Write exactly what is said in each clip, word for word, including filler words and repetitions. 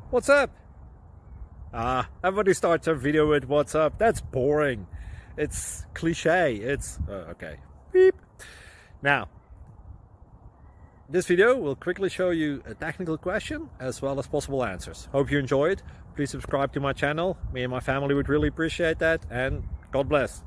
What's up? Ah, everybody starts a video with what's up. That's boring. It's cliche. It's uh, okay. Beep. Now, this video will quickly show you a technical question as well as possible answers. Hope you enjoy it. Please subscribe to my channel. Me and my family would really appreciate that, and God bless.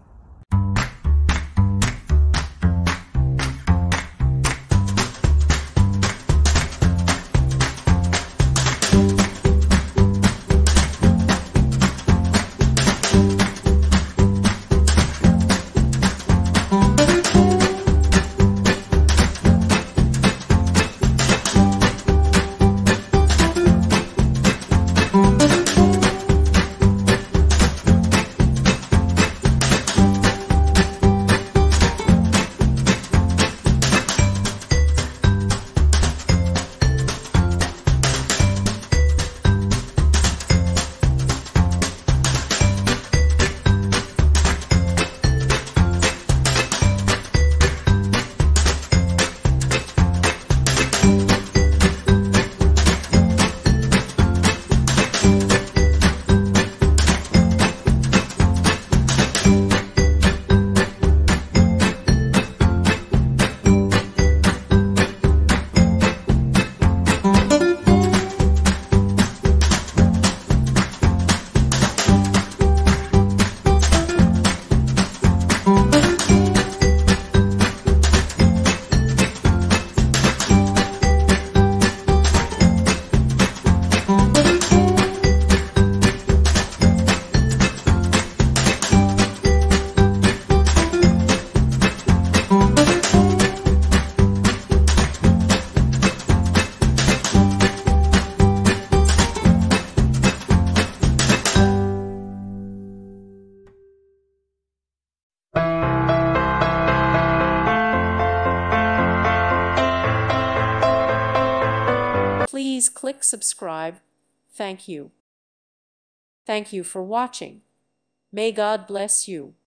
Please click subscribe. Thank you. Thank you for watching. May God bless you.